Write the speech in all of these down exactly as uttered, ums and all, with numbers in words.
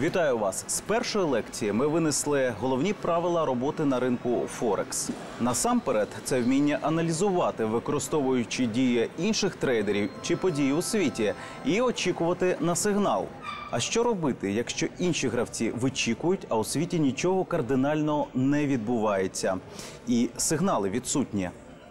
Вітаю вас! З першої лекції ми винесли головні правила роботи на ринку Форекс. Насамперед, це вміння аналізувати, використовуючи дії інших трейдерів чи події у світі, і очікувати на сигнал. А що робити, якщо інші гравці вичікують, а у світі нічого кардинального не відбувається? І сигнали відсутні.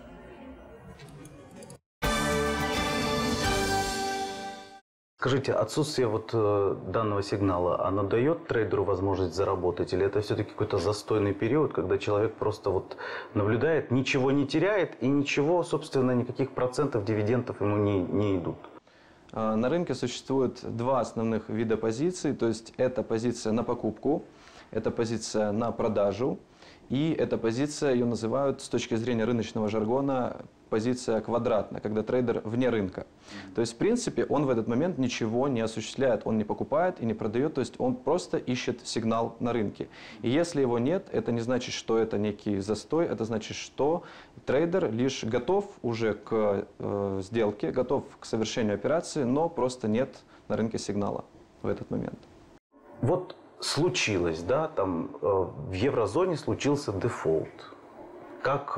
Скажите, отсутствие вот э, данного сигнала, оно дает трейдеру возможность заработать? Или это все-таки какой-то застойный период, когда человек просто вот наблюдает, ничего не теряет и ничего, собственно, никаких процентов, дивидендов ему не, не идут? На рынке существует два основных вида позиций. То есть это позиция на покупку, это позиция на продажу. И эта позиция, ее называют с точки зрения рыночного жаргона, позиция квадратная, когда трейдер вне рынка. То есть, в принципе, он в этот момент ничего не осуществляет, он не покупает и не продает, то есть он просто ищет сигнал на рынке. И если его нет, это не значит, что это некий застой, это значит, что трейдер лишь готов уже к э, сделке, готов к совершению операции, но просто нет на рынке сигнала в этот момент. Вот случилось, да, там э, в еврозоне случился дефолт. Как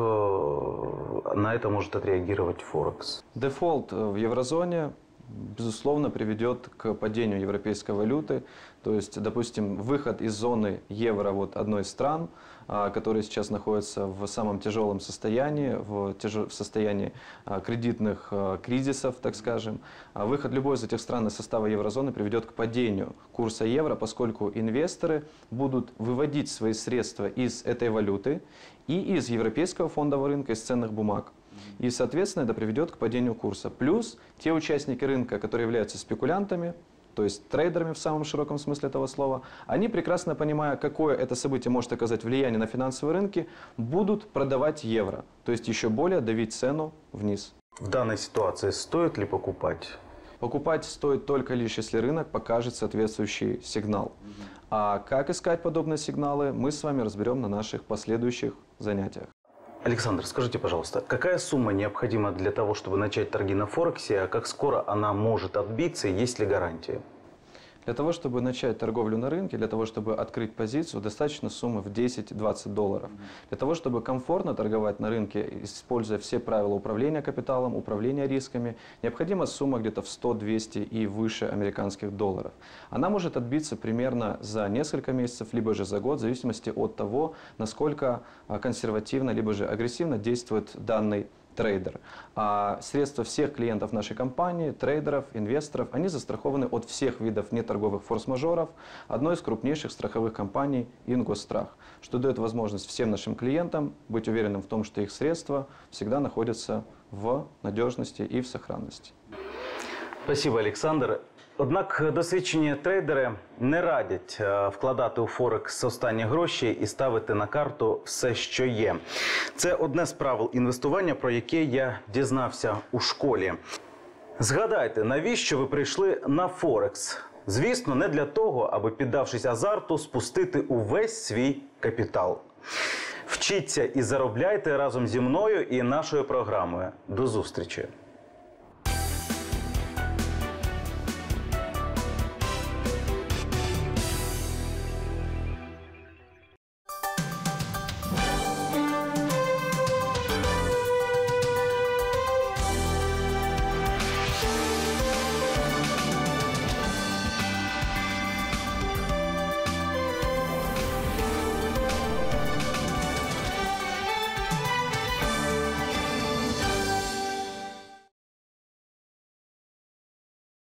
э, на это может отреагировать Форекс? Дефолт в еврозоне, безусловно, приведет к падению европейской валюты. То есть, допустим, выход из зоны евро вот одной из стран, которая сейчас находится в самом тяжелом состоянии, в, тяж... в состоянии кредитных кризисов, так скажем. Выход любой из этих стран из состава еврозоны приведет к падению курса евро, поскольку инвесторы будут выводить свои средства из этой валюты и из европейского фондового рынка, из ценных бумаг. И, соответственно, это приведет к падению курса. Плюс те участники рынка, которые являются спекулянтами, то есть трейдерами в самом широком смысле этого слова, они, прекрасно понимая, какое это событие может оказать влияние на финансовые рынки, будут продавать евро. То есть еще более давить цену вниз. В данной ситуации стоит ли покупать? Покупать стоит только лишь, если рынок покажет соответствующий сигнал. А как искать подобные сигналы, мы с вами разберем на наших последующих занятиях. Александр, скажите, пожалуйста, какая сумма необходима для того, чтобы начать торги на Форексе, а как скоро она может отбиться и есть ли гарантия? Для того, чтобы начать торговлю на рынке, для того, чтобы открыть позицию, достаточно суммы в десять-двадцать долларов. Для того, чтобы комфортно торговать на рынке, используя все правила управления капиталом, управления рисками, необходима сумма где-то в сто-двести и выше американских долларов. Она может отбиться примерно за несколько месяцев, либо же за год, в зависимости от того, насколько консервативно, либо же агрессивно действует данный трейдер. А средства всех клиентов нашей компании, трейдеров, инвесторов, они застрахованы от всех видов неторговых форс-мажоров одной из крупнейших страховых компаний Ингосстрах, что дает возможность всем нашим клиентам быть уверенным в том, что их средства всегда находятся в надежности и в сохранности. Спасибо, Олександр. Однак досвідчені трейдери не радять вкладати у Форекс останні гроші і ставити на карту все, що є. Це одне з правил інвестування, про яке я дізнався у школі. Згадайте, навіщо ви прийшли на Форекс? Звісно, не для того, аби, піддавшись азарту, спустити увесь свій капітал. Вчіться і заробляйте разом зі мною і нашою програмою. До зустрічі!